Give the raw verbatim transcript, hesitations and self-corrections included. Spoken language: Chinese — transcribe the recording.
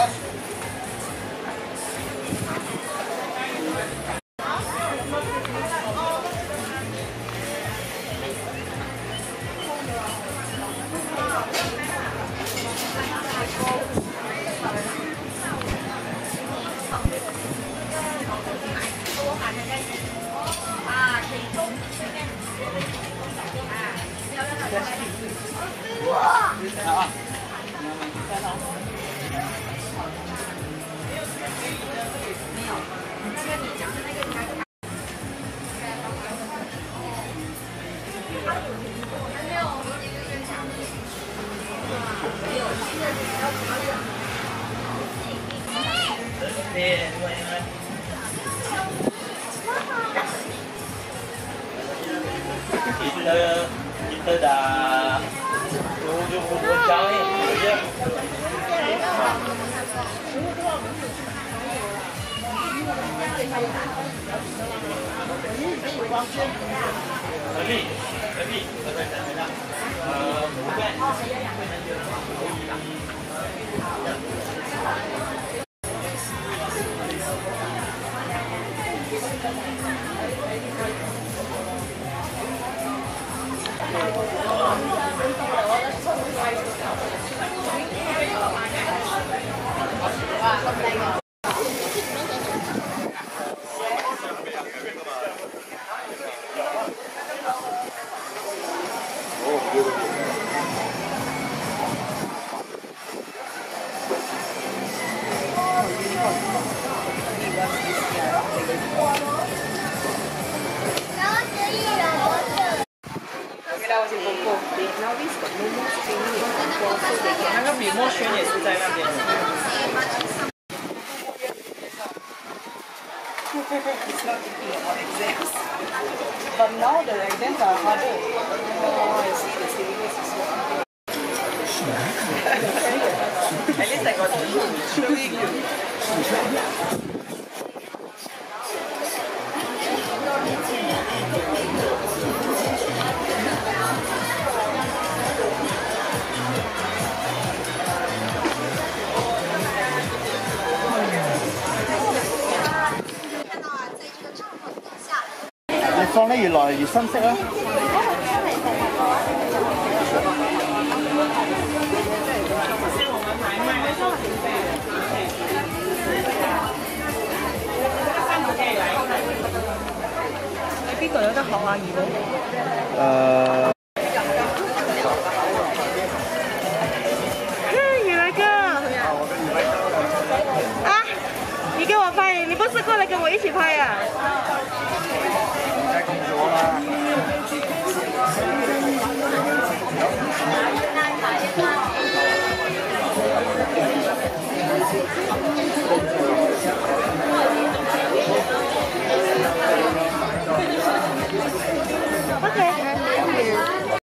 Kita kita dah tujuh puluh jam ni kerja. Tapi tapi uh, bukan.那个笔墨轩也是在那边。It's not taking about exams, but now the exams are harder. Oh, I see the syllabus is so hard. At least I got two. Really good. 你放得越耐越深色啊！ 你邊度有得學啊？怡寶？ 誒。 你给我拍，你不是过来跟我一起拍啊？ 太工作啦！